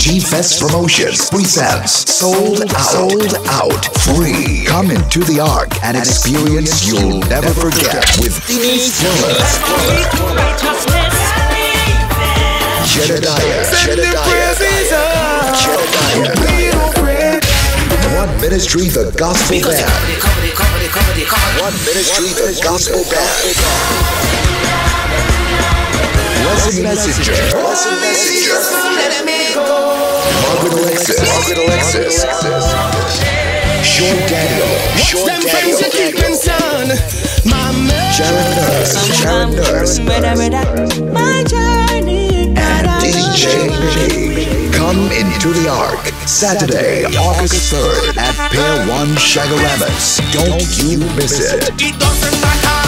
G-Fest Promotions presents Sold Out Free. Come into the Ark and experience you'll never forget with Denyse, Jedidiah, One Ministry, the Gospel Band. One Ministry, the Gospel Band. Blessed Messenger. Margeret Alexis. Short Daniel. Jaron Nurse. And DJMICKEY. Come into the Ark. Saturday, August 3rd at Pier 1 Shagaramas. Don't you miss it.